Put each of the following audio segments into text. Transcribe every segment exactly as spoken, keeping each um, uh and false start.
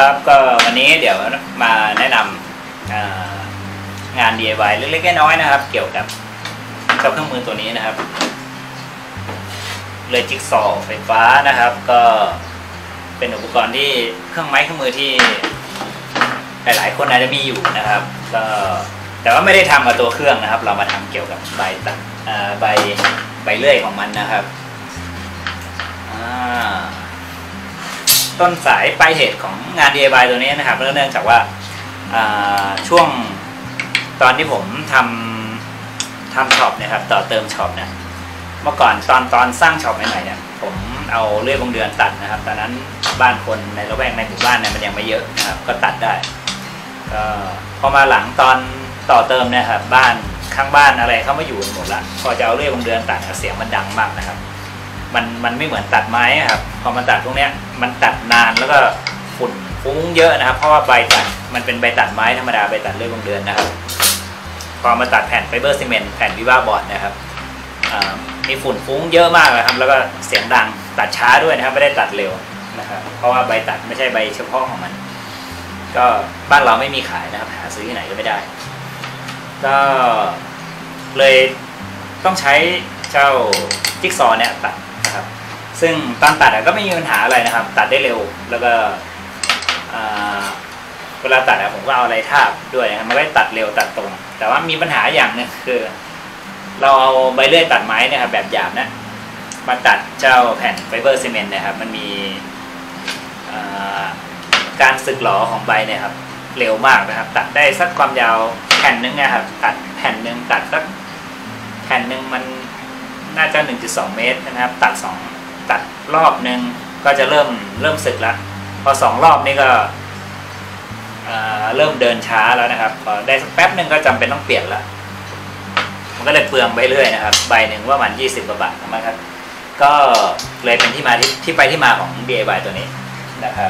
ครับก็วันนี้เดี๋ยวมาแนะนำงาน ดี ไอ วาย เล็กๆน้อยๆนะครับเกี่ยวกับเจ้าเครื่องมือตัวนี้นะครับเลยจิ๊กซอว์ไฟฟ้านะครับก็เป็นอุปกรณ์ที่เครื่องไม้เครื่องมือที่หลายๆคนอาจจะมีอยู่นะครับก็แต่ว่าไม่ได้ทำกับตัวเครื่องนะครับเรามาทำเกี่ยวกับใบตัดใบใบเลื่อยของมันนะครับต้นสายปลายเหตุของงาน ดี ไอ วาย ตัวนี้นะครับเนื่องจากว่าช่วงตอนที่ผมทำทำช็อปเนี่ยครับต่อเติมช็อปเนี่ยเมื่อก่อนตอนตอนสร้างช็อปใหม่ๆเนี่ยผมเอาเลื่อยวงเดือนตัดนะครับตอนนั้นบ้านคนในละแวกในหมู่บ้านเนี่ยมันยังไม่เยอะนะครับก็ตัดได้ก็พอมาหลังตอนต่อเติมเนี่ยครับบ้านข้างบ้านอะไรเขามาอยู่หมดละพอจะเอาเลื่อยวงเดือนตัดเสียงมันดังมากนะครับมันมันไม่เหมือนตัดไม้ครับพอมาตัดพวกนี้มันตัดนานแล้วก็ฝุ่นฟุ้งเยอะนะครับเพราะว่าใบตัดมันเป็นใบตัดไม้ธรรมดาใบตัดเลื่อยวงเดือนนะครับพอมาตัดแผ่นไฟเบอร์ซีเมนต์แผ่นวิวาบอร์ดนะครับมีฝุ่นฟุ้งเยอะมากเลยครับแล้วก็เสียงดังตัดช้าด้วยนะครับไม่ได้ตัดเร็วนะครับเพราะว่าใบตัดไม่ใช่ใบเฉพาะของมันก็บ้านเราไม่มีขายนะครับหาซื้อที่ไหนก็ไม่ได้ก็เลยต้องใช้เจ้าจิ๊กซอว์เนี่ยตัดนะครับซึ่งตอนตัดก็ไม่มีปัญหาอะไรนะครับตัดได้เร็วแล้วก็เวลาตัดผมก็เอาอะไรทาบด้วยนะครับมันก็ตัดเร็วตัดตรงแต่ว่ามีปัญหาอย่างนึงคือเราเอาใบเลื่อยตัดไม้เนี่ยครับแบบหยาบนะมาตัดเจ้าแผ่นไฟเบอร์ซีเมนต์นะครับมันมีการสึกหรอของใบเนี่ยครับเร็วมากนะครับตัดได้สักความยาวแผ่นนึงนะครับตัดแผ่นนึงตัดสักแผ่นนึงมันน่าจะ หนึ่งจุดสอง เมตรนะครับตัดสองตัดรอบนึงก็จะเริ่มเริ่มสึกแล้วพอสองรอบนี่ก็เริ่มเดินช้าแล้วนะครับพอได้สักแป๊บนึงก็จำเป็นต้องเปลี่ยนละมันก็เลยเปลืองไปเรื่อยนะครับใบหนึ่งว่ามันยี่สิบกว่าบาทนะครับก็เลยเป็นที่มาที่ที่ไปที่มาของ ดี ไอ วาย ตัวนี้นะครับ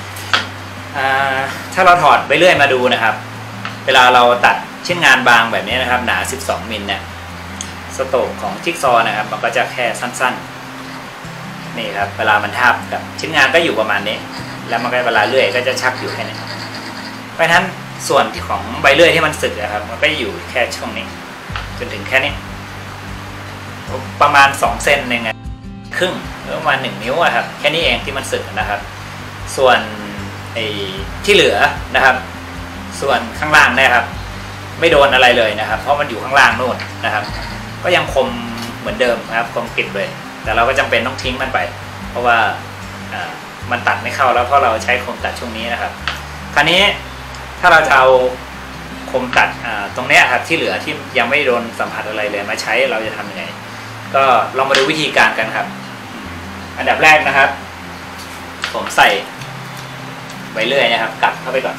ถ้าเราถอดไปเรื่อยมาดูนะครับเวลาเราตัดชิ้นงานบางแบบนี้นะครับหนาสิบสองมิลเนี่ยสโตรกของจิ๊กซอว์นะครับมันก็จะแค่สั้นๆนี่ครับเวลามันทาบกับชิ้นงานก็อยู่ประมาณนี้แล้วมันก็เวลาเลื่อยก็จะชักอยู่แค่นี้เพราะฉะนั้นส่วนที่ของใบเลื่อยที่มันสึกนะครับมันก็อยู่แค่ช่วงนี้จนถึงแค่นี้ประมาณสองเซนเองครึ่งหรือประมาณหนึ่งนิ้วครับแค่นี้เองที่มันสึกนะครับส่วนไอ้ที่เหลือนะครับส่วนข้างล่างนะครับไม่โดนอะไรเลยนะครับเพราะมันอยู่ข้างล่างโน่นนะครับก็ยังคมเหมือนเดิมนะครับคมกริบเลยแต่เราก็จำเป็นต้องทิ้งมันไปเพราะว่ามันตัดไม่เข้าแล้วเพราะเราใช้คมตัดช่วงนี้นะครับคราวนี้ถ้าเราจะเอาคมตัดตรงนี้ครับที่เหลือที่ยังไม่โดนสัมผัสอะไรเลยมาใช้เราจะทำยังไงก็ลองมาดูวิธีการกันครับอันดับแรกนะครับผมใส่ใบเลื่อยนะครับกลับเข้าไปก่อน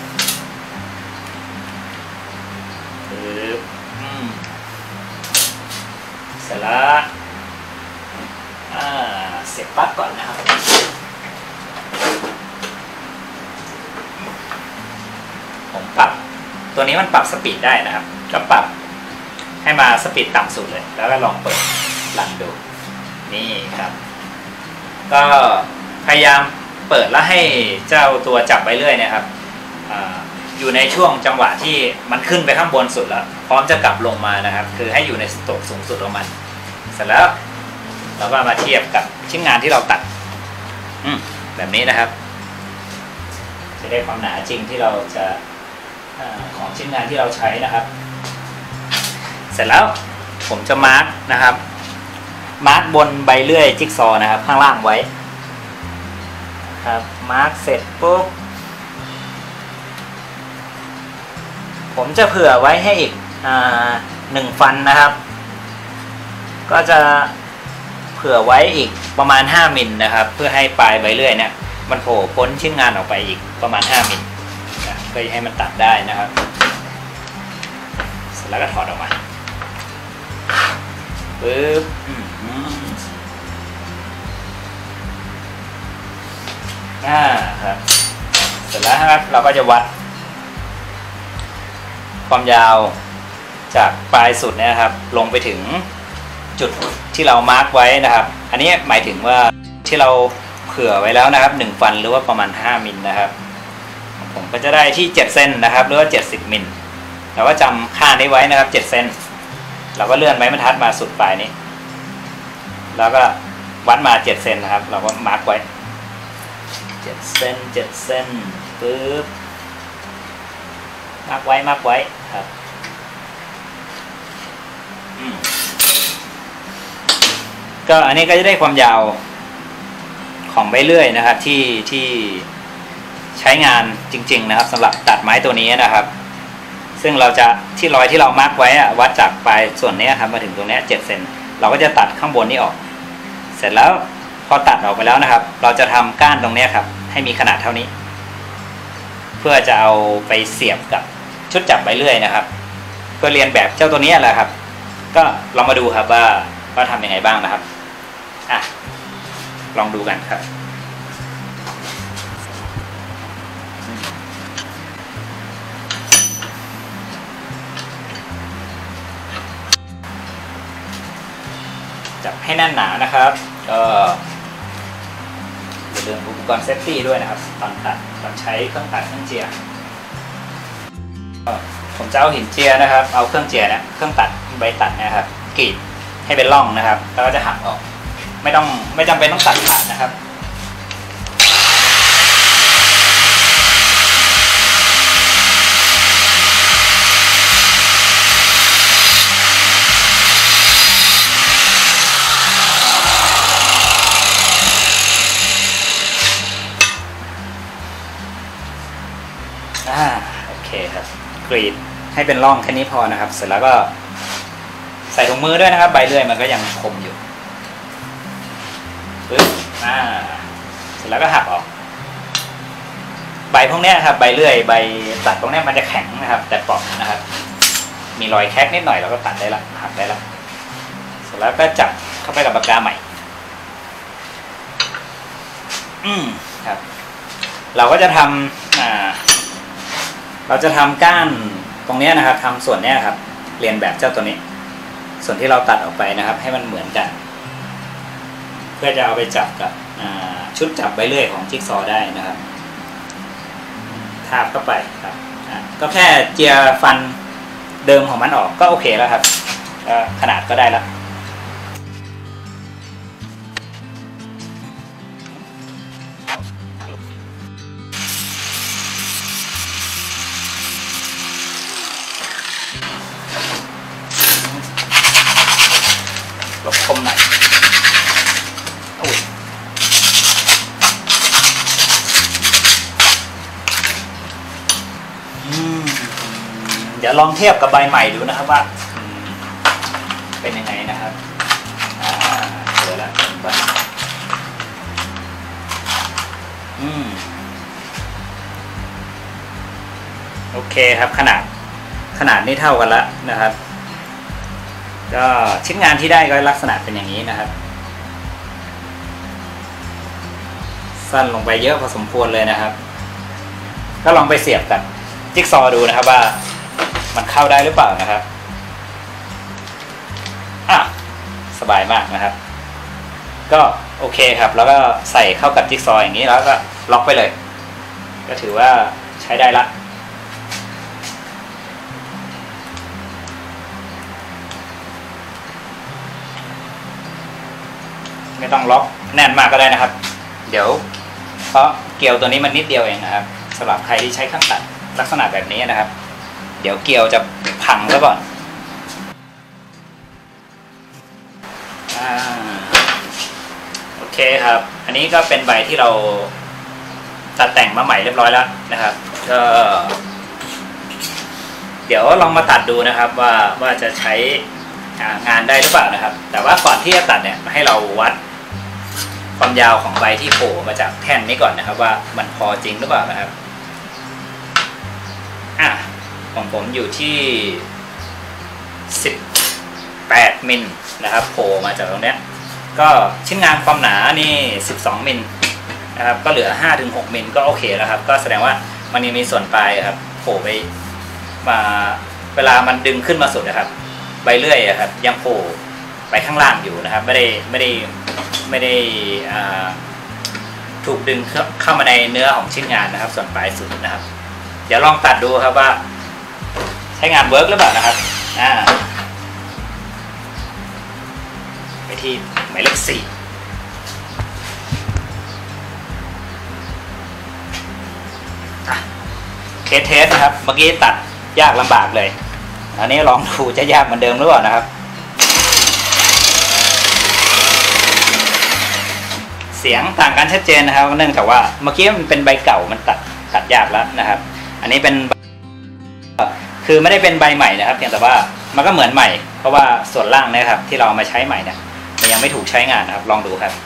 เสร็จแล้วเสียบปลั๊กก่อนนะครับผมปรับตัวนี้มันปรับสปีดได้นะครับก็ปรับให้มาสปีดต่ำสุดเลยแล้วก็ลองเปิดรันดูนี่ครับก็พยายามเปิดแล้วให้เจ้าตัวจับไปเรื่อยนะครับ อ, อยู่ในช่วงจังหวะที่มันขึ้นไปข้างบนสุดแล้วพร้อมจะกลับลงมานะครับคือให้อยู่ในสโตรกสูงสุดของมันเสร็จแล้วเราก็มาเทียบกับชิ้นงานที่เราตัดแบบนี้นะครับจะได้ความหนาจริงที่เราจะของชิ้นงานที่เราใช้นะครับเสร็จแล้วผมจะมาร์กนะครับมาร์กบนใบเลื่อยจิ๊กซอว์นะครับข้างล่างไว้ครับมาร์กเสร็จปุ๊บผมจะเผื่อไว้ให้อีกหนึ่งฟันนะครับก็จะเผื่อไว้อีกประมาณห้ามิลนะครับเพื่อให้ปลายใบเลื่อยเนี่ยมันโผล่พ้นชิ้นงานออกไปอีกประมาณห้ามิลเพื่อให้มันตัดได้นะครับเสร็จแล้วก็ถอดออกมาปึ๊บอ่าครับเสร็จแล้วครับเราก็จะวัดความยาวจากปลายสุดนะครับลงไปถึงจุดที่เรามาร์กไว้นะครับอันนี้หมายถึงว่าที่เราเผื่อไว้แล้วนะครับหนึ่งฟันหรือว่าประมาณห้ามิลนะครับผมก็จะได้ที่เจ็ดเซนนะครับหรือว่าเจ็ดสิบมิลเราก็จำค่านี้ไว้นะครับเจ็ดเซนเราก็เลื่อนไม้บรรทัดมาสุดปลายนี้แล้วก็วัดมาเจ็ดเซนนะครับเราก็มาร์กไว้เจ็ดเซนเจ็ดเซนปึ๊บมาร์กไว้มาร์กไว้ครับก็อันนี้ก็จะได้ความยาวของใบเลื่อยนะครับที่ที่ใช้งานจริงๆนะครับสำหรับตัดไม้ตัวนี้นะครับซึ่งเราจะที่รอยที่เรามาร์กไว้อะวัดจากปลายส่วนนี้ครับมาถึงตรงนี้เจ็ดเซนเราก็จะตัดข้างบนนี้ออกเสร็จแล้วพอตัดออกไปแล้วนะครับเราจะทำก้านตรงนี้ครับให้มีขนาดเท่านี้เพื่อจะเอาไปเสียบกับชุดจับใบเลื่อยนะครับเพื่อเรียนแบบเจ้าตัวนี้แหละครับก็ลองมาดูครับว่าว่าทำยังไงบ้างนะครับอ่ะลองดูกันครับจับให้แน่นหนานะครับก็อย่าลืมอุปกรณ์เซฟตี้ด้วยนะครับตอนตัดตอนใช้เครื่องตัดเครื่องเจียผมจะเอาหินเจียนะครับเอาเครื่องเจียนะเครื่องตัดใบตัดนะครับกรีดให้เป็นร่องนะครับแล้วก็จะหักออกไม่ต้องไม่จำเป็นต้องตัดขาดนะครับอ่าโอเคครับกรีดให้เป็นร่องแค่นี้พอนะครับเสร็จแล้วก็ใส่ถุงมือด้วยนะครับใบเลื่อยมันก็ยังคมอยู่ปึ๊บอ่าเสร็จแล้วก็หักออกใบพวกนี้ครับใบเลื่อยใบตัดพวกนี้มันจะแข็งนะครับแต่เปราะนะครับมีรอยแคกนิดหน่อยเราก็ตัดได้ละหักได้ละเสร็จแล้วก็จับเข้าไปกับปากกาใหม่อืมครับเราก็จะทำอ่าเราจะทำก้านตรงนี้นะครับทำส่วนนี้ครับเรียนแบบเจ้าตัวนี้ส่วนที่เราตัดออกไปนะครับให้มันเหมือนกันเพื่อจะเอาไปจับกับชุดจับใบเลื่อยของจิ๊กซอว์ได้นะครับทาบเข้าไปครับก็แค่เจียฟันเดิมของมันออกก็โอเคแล้วครับขนาดก็ได้แล้วลบคมหน่อยโอ้ยเดี๋ยวลองเทียบกับใบใหม่ดูนะครับว่าเป็นยังไงนะครับอ่าเจอแล้วใบอืมโอเคครับขนาดขนาดนี้เท่ากันแล้วนะครับก็ชิ้นงานที่ได้ก็ลักษณะเป็นอย่างนี้นะครับสั้นลงไปเยอะพอสมควรเลยนะครับก็ลองไปเสียบกับจิ๊กซอว์ดูนะครับว่ามันเข้าได้หรือเปล่านะครับอ่ะสบายมากนะครับก็โอเคครับแล้วก็ใส่เข้ากับจิ๊กซอว์อย่างนี้แล้วก็ล็อกไปเลยก็ถือว่าใช้ได้ละไม่ต้องล็อกแน่นมากก็ได้นะครับเดี๋ยวเพราะเกลียวตัวนี้มันนิดเดียวเองนะครับสำหรับใครที่ใช้เครื่องตัดลักษณะแบบนี้นะครับเดี๋ยวเกลียวจะพังซะก่อนอ่าโอเคครับอันนี้ก็เป็นใบที่เราตัดแต่งมาใหม่เรียบร้อยแล้วนะครับก็เดี๋ยวลองมาตัดดูนะครับว่าว่าจะใช้งานได้หรือเปล่านะครับแต่ว่าก่อนที่จะตัดเนี่ยให้เราวัดความยาวของใบที่โผล่มาจากแท่นนี้ก่อนนะครับว่ามันพอจริงหรือเปล่านะครับอ่ะของผมอยู่ที่สิบแปดมิลนะครับโผล่มาจากตรงเนี้ยก็ชิ้นงานความหนานี่สิบสองมิลนะครับก็เหลือ ห้าถึงหก มิลก็โอเคแล้วครับก็แสดงว่ามันยังมีส่วนปลายครับโผล่ไปมาเวลามันดึงขึ้นมาสุดนะครับใบเลื่อยครับยังโผล่ไปข้างล่างอยู่นะครับไม่ได้ไม่ได้ไม่ได้ถูกดึงเข้ามาในเนื้อของชิ้นงานนะครับส่วนปลายสุดนะครับดี๋ยวลองตัดดูครับว่าใช้งานเวิร์กหรือเปล่านะครับอ่าไปที่หมายเลขสี่เคสเทสนะครับเมื่อกี้ตัดยากลำบากเลยอันนี้ลองดูจะยากเหมือนเดิมหรือเปล่านะครับเสียงต่างกันชัดเจนนะครับเนื่องจากว่าเมื่อกี้มันเป็นใบเก่ามันตัดตัดยากแล้วนะครับอันนี้เป็นคือไม่ได้เป็นใบใหม่นะครับเพียงแต่ว่ามันก็เหมือนใหม่เพราะว่าส่วนล่างนะครับที่เรามาใช้ใหม่เนี่ยมันยังไม่ถูกใช้งานนะครับลองดูครับ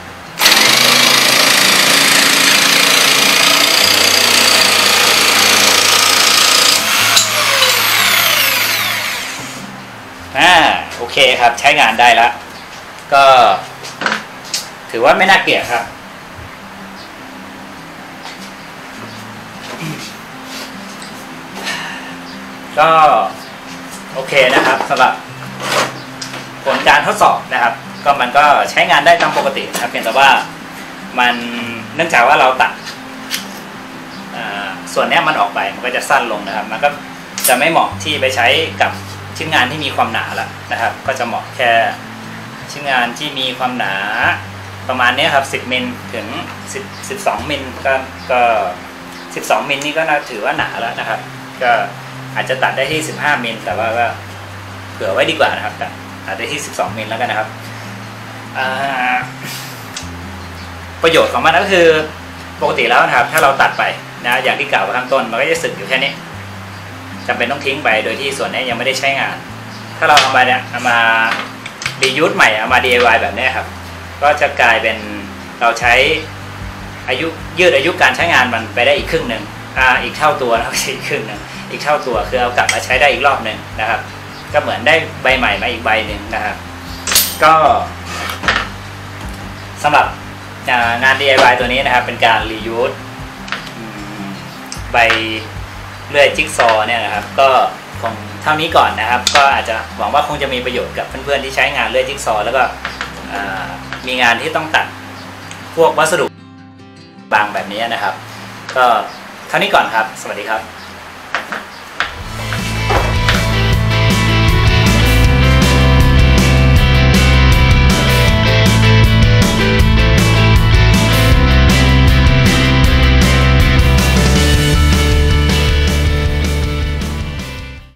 อ่าโอเคครับใช้งานได้แล้วก็ถือว่าไม่น่าเกลียดครับก็โอเคนะครับสำหรับผลการทดสอบนะครับก็มันก็ใช้งานได้ตามปกติครับเพียงแต่ว่ามันเนื่องจากว่าเราตัดส่วนนี้มันออกไปมันก็จะสั้นลงนะครับมันก็จะไม่เหมาะที่ไปใช้กับชิ้นงานที่มีความหนาแล้วนะครับก็จะเหมาะแค่ชิ้นงานที่มีความหนาประมาณนี้ครับสิบมิลถึงสิบ สิบสองมิลก็ก็สิบสองมิลนี่ก็น่าถือว่าหนาแล้วนะครับก็อาจจะตัดได้ที่สิบห้ามิลแต่ว่าก็เผื่อไว้ดีกว่านะครับตัดอาจจะที่สิบสองมิลแล้วกันนะครับประโยชน์ของมันก็คือปกติแล้วนะครับถ้าเราตัดไปนะอย่างที่กล่าวไว้ข้างต้นมันก็จะสึกอยู่แค่นี้จำเป็นต้องทิ้งไปโดยที่ส่วนนี้ยังไม่ได้ใช้งานถ้าเราเอามาเนี่ยเอามารียูสใหม่เอามา ดี ไอ วาย แบบนี้ครับก็จะกลายเป็นเราใช้อายุยืดอายุการใช้งานมันไปได้อีกครึ่งหนึ่งอ่าอีกเท่าตัวนะไม่ใช่อีกครึ่งหนึ่งอีกเท่าตัวคือเอากลับมาใช้ได้อีกรอบหนึ่งนะครับก็เหมือนได้ใบใหม่มาอีกใบหนึ่งนะครับก็สำหรับงาน ดี ไอ วาย ตัวนี้นะครับเป็นการรียูสใบเลื่อยจิ๊กซอเนี่ยนะครับก็คงเท่านี้ก่อนนะครับก็อาจจะหวังว่าคงจะมีประโยชน์กับเพื่อนๆที่ใช้งานเลื่อยจิ๊กซอแล้วก็มีงานที่ต้องตัดพวกวัสดุบางแบบนี้นะครับก็เท่านี้ก่อนครับสวัสดีครับ